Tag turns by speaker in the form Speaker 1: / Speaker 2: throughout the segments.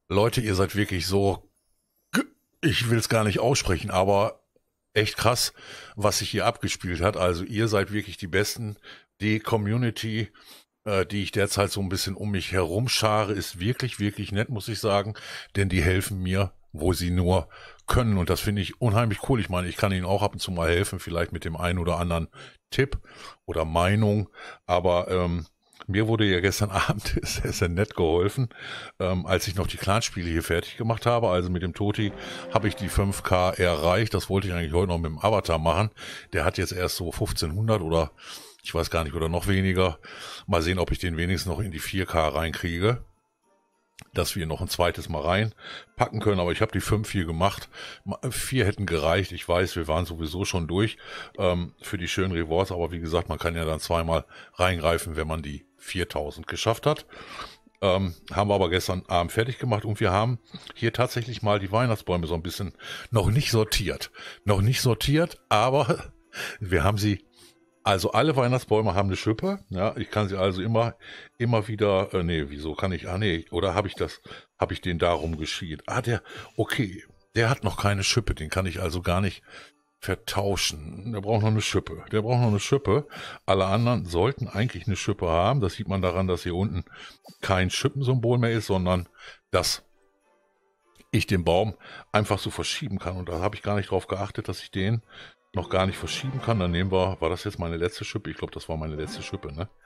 Speaker 1: Leute, ihr seid wirklich so, ich will es gar nicht aussprechen, aber echt krass, was sich hier abgespielt hat. Also ihr seid wirklich die Besten. Die Community, die ich derzeit so ein bisschen um mich herum schare, ist wirklich, wirklich nett, muss ich sagen. Denn die helfen mir, wo sie nur können. Und das finde ich unheimlich cool. Ich meine, ich kann ihnen auch ab und zu mal helfen, vielleicht mit dem einen oder anderen Tipp oder Meinung. Aber mir wurde ja gestern Abend sehr, sehr nett geholfen, als ich noch die Clanspiele hier fertig gemacht habe. Also mit dem Toti habe ich die 5K erreicht. Das wollte ich eigentlich heute noch mit dem Avatar machen. Der hat jetzt erst so 1500 oder ich weiß gar nicht oder noch weniger. Mal sehen, ob ich den wenigstens noch in die 4K reinkriege, dass wir noch ein zweites Mal reinpacken können. Aber ich habe die 5 hier gemacht. 4 hätten gereicht. Ich weiß, wir waren sowieso schon durch für die schönen Rewards. Aber wie gesagt, man kann ja dann zweimal reingreifen, wenn man die 4000 geschafft hat. Haben wir aber gestern Abend fertig gemacht und wir haben hier tatsächlich mal die Weihnachtsbäume so ein bisschen noch nicht sortiert. Noch nicht sortiert, aber wir haben sie, also alle Weihnachtsbäume haben eine Schippe. Ja, ich kann sie also immer wieder, nee, wieso kann ich, nee, oder habe ich den darum geschielt? Okay, der hat noch keine Schippe, den kann ich also gar nicht vertauschen. Der braucht noch eine Schippe. Der braucht noch eine Schippe. Alle anderen sollten eigentlich eine Schippe haben. Das sieht man daran, dass hier unten kein Schippensymbol mehr ist, sondern dass ich den Baum einfach so verschieben kann. Und da habe ich gar nicht drauf geachtet, dass ich den noch gar nicht verschieben kann. Dann nehmen wir, war das jetzt meine letzte Schippe? Ich glaube, das war meine letzte Schippe, ne?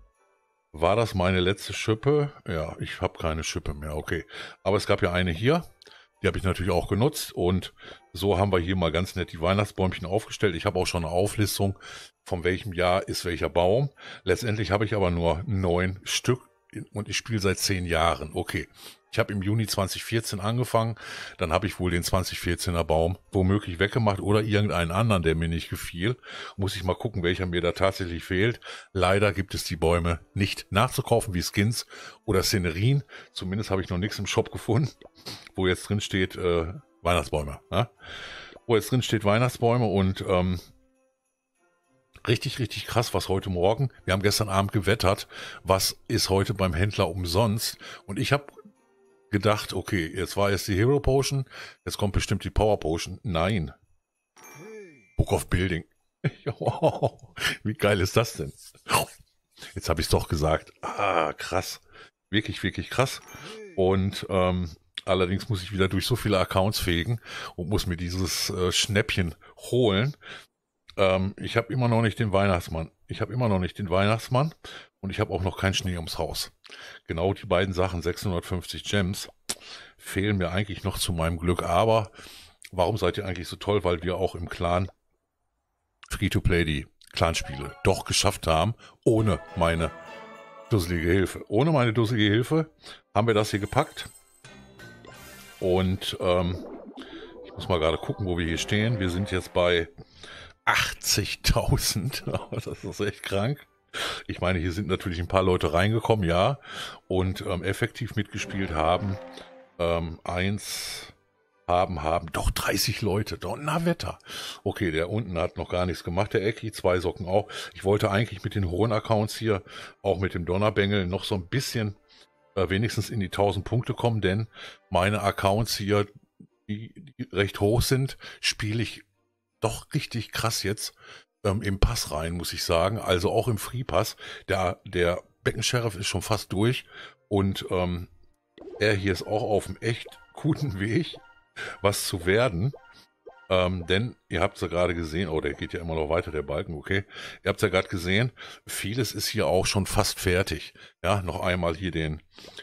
Speaker 1: War das meine letzte Schippe? Ja, ich habe keine Schippe mehr, okay. Aber es gab ja eine hier. Die habe ich natürlich auch genutzt und so haben wir hier mal ganz nett die Weihnachtsbäumchen aufgestellt. Ich habe auch schon eine Auflistung, von welchem Jahr ist welcher Baum. Letztendlich habe ich aber nur 9 Stück und ich spiele seit 10 Jahren. Okay, ich habe im Juni 2014 angefangen, dann habe ich wohl den 2014er Baum womöglich weggemacht oder irgendeinen anderen, der mir nicht gefiel. Muss ich mal gucken, welcher mir da tatsächlich fehlt. Leider gibt es die Bäume nicht nachzukaufen wie Skins oder Szenerien. Zumindest habe ich noch nichts im Shop gefunden, wo jetzt drin steht Weihnachtsbäume. Ne? Wo jetzt drin steht Weihnachtsbäume und richtig, richtig krass, was heute Morgen, wir haben gestern Abend gewettert, was ist heute beim Händler umsonst und ich habe gedacht, okay, jetzt war jetzt die Hero Potion, jetzt kommt bestimmt die Power Potion. Nein. Book of Building. Wow, wie geil ist das denn? Jetzt habe ich es doch gesagt. Krass. Wirklich, wirklich krass. Und allerdings muss ich wieder durch so viele Accounts fegen und muss mir dieses Schnäppchen holen. Ich habe immer noch nicht den Weihnachtsmann. Und ich habe auch noch keinen Schnee ums Haus. Genau die beiden Sachen, 650 Gems, fehlen mir eigentlich noch zu meinem Glück. Aber warum seid ihr eigentlich so toll? Weil wir auch im Clan Free-to-Play die Clanspiele doch geschafft haben, ohne meine dusselige Hilfe. Ohne meine dusselige Hilfe haben wir das hier gepackt. Und ich muss mal gerade gucken, wo wir hier stehen. Wir sind jetzt bei 80.000. Das ist echt krank. Ich meine, hier sind natürlich ein paar Leute reingekommen, ja, und effektiv mitgespielt haben. Doch 30 Leute. Doch, na Wetter. Okay, der unten hat noch gar nichts gemacht, der Ecki, 2 Socken auch. Ich wollte eigentlich mit den hohen Accounts hier, auch mit dem Donnerbengel, noch so ein bisschen wenigstens in die 1000 Punkte kommen, denn meine Accounts hier, die recht hoch sind, spiele ich doch richtig krass jetzt im Pass rein, muss ich sagen. Also auch im Free Pass. Der Beckensheriff ist schon fast durch und er hier ist auch auf einem echt guten Weg, was zu werden. Denn ihr habt es ja gerade gesehen, der geht ja immer noch weiter, der Balken, okay. Ihr habt es ja gerade gesehen, vieles ist hier auch schon fast fertig. Ja, noch einmal hier den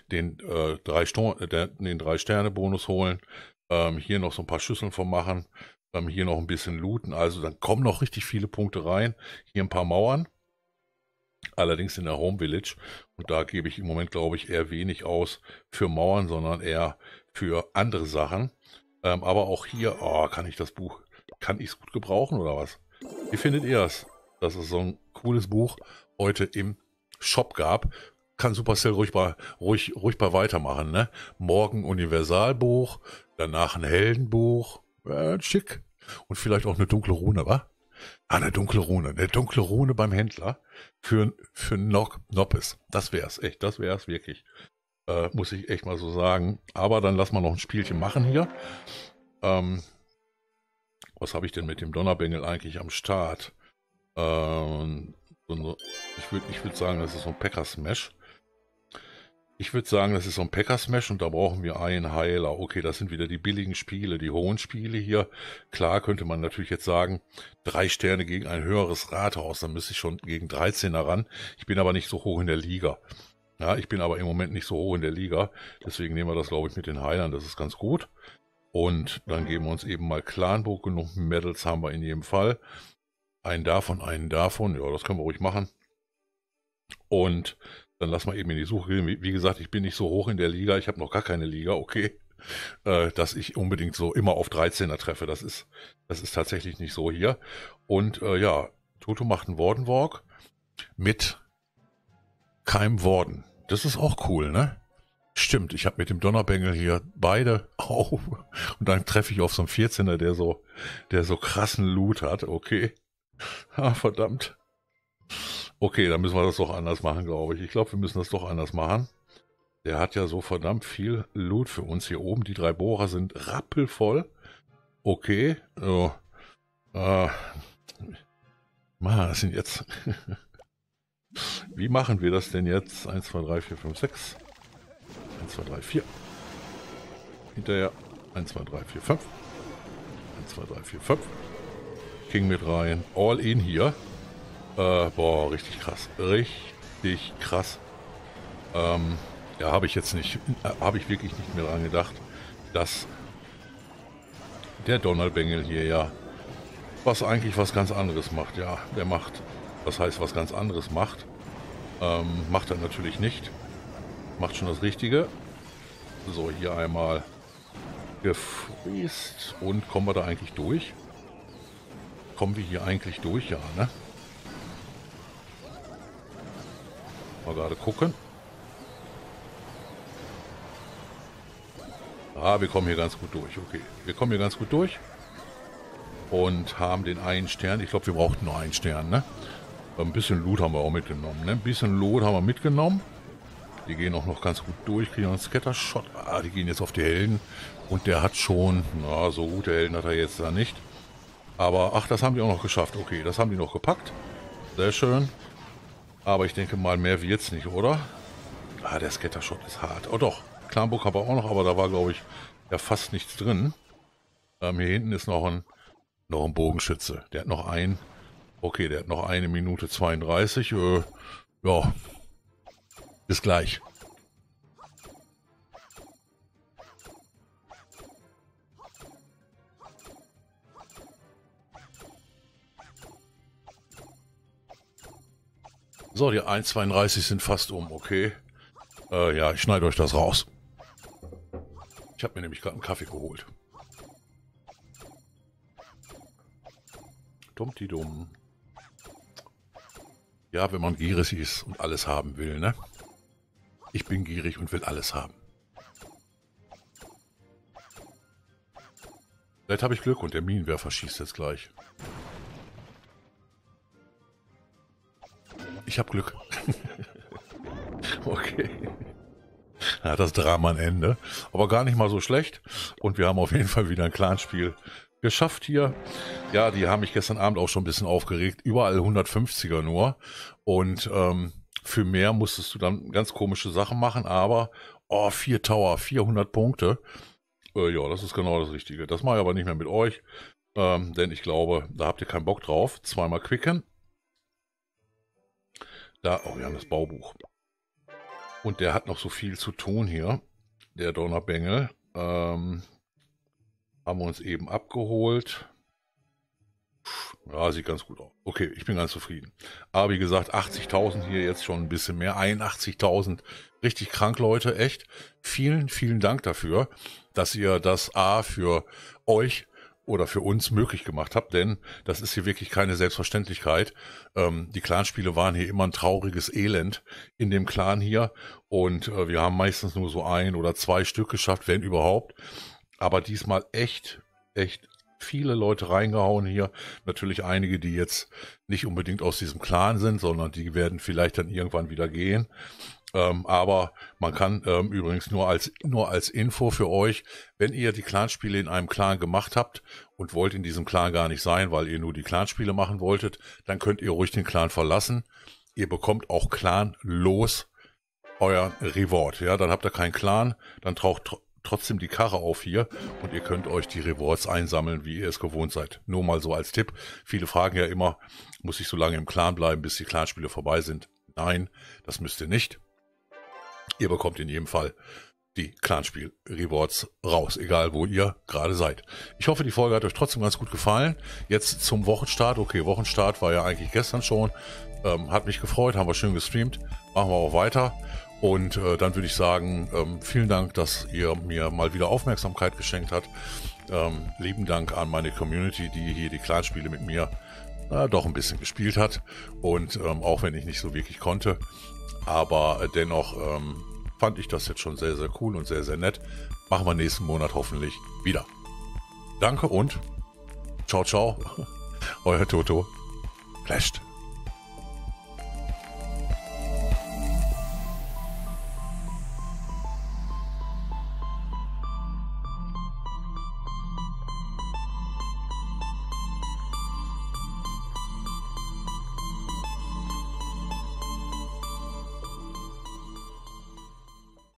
Speaker 1: 3-Sterne-Bonus holen. Hier noch so ein paar Schüsseln von machen. Hier noch ein bisschen looten, also dann kommen noch richtig viele Punkte rein. Hier ein paar Mauern, allerdings in der Home Village. Und da gebe ich im Moment, glaube ich, eher wenig aus für Mauern, sondern eher für andere Sachen. Aber auch hier, kann ich das Buch, kann ich es gut gebrauchen oder was? Wie findet ihr es? Dass es so ein cooles Buch heute im Shop gab. Kann Supercell ruhig bei weitermachen, ne? Morgen Universalbuch, danach ein Heldenbuch. Schick. Und vielleicht auch eine dunkle Rune, wa? Eine dunkle Rune. Eine dunkle Rune beim Händler für Noppes. Das wär's, echt. Das wär's wirklich. Muss ich echt mal so sagen. Aber dann lass mal noch ein Spielchen machen hier. Was habe ich denn mit dem Donnerbengel eigentlich am Start? Ich würd sagen, das ist so ein Packer-Smash. Und da brauchen wir einen Heiler. Okay, das sind wieder die billigen Spiele, die hohen Spiele hier. Klar könnte man natürlich jetzt sagen, 3 Sterne gegen ein höheres Rathaus, dann müsste ich schon gegen 13er ran. Ich bin aber nicht so hoch in der Liga. Ja, ich bin aber im Moment nicht so hoch in der Liga. Deswegen nehmen wir das, glaube ich, mit den Heilern. Das ist ganz gut. Und dann geben wir uns eben mal Clanburg. Genug Medals haben wir in jedem Fall. Einen davon. Ja, das können wir ruhig machen. Und dann lassen wir eben in die Suche gehen. Wie gesagt, ich bin nicht so hoch in der Liga. Ich habe noch gar keine Liga, okay. Dass ich unbedingt so immer auf 13er treffe. Das ist tatsächlich nicht so hier. Und ja, Toto macht einen Wardenwalk mit keinem Warden. Das ist auch cool, ne? Stimmt, ich habe mit dem Donnerbengel hier beide auf. Und dann treffe ich auf so einen 14er, der so krassen Loot hat. Okay. Ah, verdammt. Okay, dann müssen wir das doch anders machen, glaube ich. Ich glaube, wir müssen das doch anders machen. Der hat ja so verdammt viel Loot für uns hier oben. Die 3 Bohrer sind rappelvoll. Okay. So. Das sind jetzt... Wie machen wir das denn jetzt? 1, 2, 3, 4, 5, 6. 1, 2, 3, 4. Hinterher 1, 2, 3, 4, 5. 1, 2, 3, 4, 5. King mit rein. All in hier. Boah, richtig krass. Richtig krass. Ja, habe ich wirklich nicht mehr dran gedacht, dass der Donnerbengel hier ja eigentlich was ganz anderes macht. Ja, der macht, was heißt was ganz anderes macht? Macht er natürlich nicht. Macht schon das Richtige. So, hier einmal gefriest. Und kommen wir da eigentlich durch? Kommen wir hier eigentlich durch? Ja, ne? Mal gerade gucken. Ah, wir kommen hier ganz gut durch. Okay, wir kommen hier ganz gut durch. Und haben den einen Stern. Ich glaube, wir brauchten nur einen Stern, ne? Ein bisschen Loot haben wir auch mitgenommen, ne? Ein bisschen Loot haben wir mitgenommen. Die gehen auch noch ganz gut durch, kriegen einen Scattershot. Ah, die gehen jetzt auf die Helden. Und der hat schon, na, so gute Helden hat er jetzt da nicht. Aber, ach, das haben die auch noch geschafft. Okay, das haben die noch gepackt. Sehr schön. Aber ich denke mal, mehr wird's nicht, oder? Ah, der Scattershot ist hart. Oh doch, Clanburg haben wir auch noch, aber da war, glaube ich, ja fast nichts drin. Hier hinten ist noch ein Bogenschütze. Der hat noch einen. Okay, der hat noch 1 Minute 32. Ja, bis gleich. So, die 1,32 sind fast um, okay. Ja, ich schneide euch das raus. Ich habe mir nämlich gerade einen Kaffee geholt. Dummdi-dumm. Ja, wenn man gierig ist und alles haben will, ne? Ich bin gierig und will alles haben. Vielleicht habe ich Glück und der Minenwerfer schießt jetzt gleich. Ich habe Glück. Okay. Ja, das Drama ein Ende. Aber gar nicht mal so schlecht. Und wir haben auf jeden Fall wieder ein Clanspiel geschafft hier. Ja, die haben mich gestern Abend auch schon ein bisschen aufgeregt. Überall 150er nur. Und für mehr musstest du dann ganz komische Sachen machen. Aber, 4 Tower, 400 Punkte. Ja, das ist genau das Richtige. Das mache ich aber nicht mehr mit euch. Denn ich glaube, da habt ihr keinen Bock drauf. Zweimal quicken. Da, wir haben das Baubuch. Und der hat noch so viel zu tun hier. Der Donnerbengel. Haben wir uns eben abgeholt. Ja, sieht ganz gut aus. Okay, ich bin ganz zufrieden. Aber wie gesagt, 80.000 hier jetzt schon ein bisschen mehr. 81.000. Richtig krank, Leute, echt. Vielen, vielen Dank dafür, dass ihr das A für euch oder für uns möglich gemacht habt, denn das ist hier wirklich keine Selbstverständlichkeit. Die Clanspiele waren hier immer ein trauriges Elend in dem Clan hier und wir haben meistens nur so 1 oder 2 Stück geschafft, wenn überhaupt. Aber diesmal echt viele Leute reingehauen hier. Natürlich einige, die jetzt nicht unbedingt aus diesem Clan sind, sondern die werden vielleicht dann irgendwann wieder gehen. Aber man kann übrigens nur als Info für euch, wenn ihr die Clanspiele in einem Clan gemacht habt und wollt in diesem Clan gar nicht sein, weil ihr nur die Clanspiele machen wolltet, dann könnt ihr ruhig den Clan verlassen. Ihr bekommt auch clanlos euer Reward. Ja, dann habt ihr keinen Clan, dann taucht trotzdem die Karre auf hier und ihr könnt euch die Rewards einsammeln, wie ihr es gewohnt seid. Nur mal so als Tipp. Viele fragen ja immer, muss ich so lange im Clan bleiben, bis die Clanspiele vorbei sind? Nein, das müsst ihr nicht. Ihr bekommt in jedem Fall die Clanspiel-Rewards raus, egal wo ihr gerade seid. Ich hoffe, die Folge hat euch trotzdem ganz gut gefallen. Jetzt zum Wochenstart. Okay, Wochenstart war ja eigentlich gestern schon. Hat mich gefreut, haben wir schön gestreamt. Machen wir auch weiter. Und dann würde ich sagen, vielen Dank, dass ihr mir mal wieder Aufmerksamkeit geschenkt habt. Lieben Dank an meine Community, die hier die Clanspiele mit mir doch ein bisschen gespielt hat. Und auch wenn ich nicht so wirklich konnte. Aber dennoch fand ich das jetzt schon sehr, sehr cool und sehr, sehr nett. Machen wir nächsten Monat hoffentlich wieder. Danke und ciao, ciao. Euer Toto. Flasht.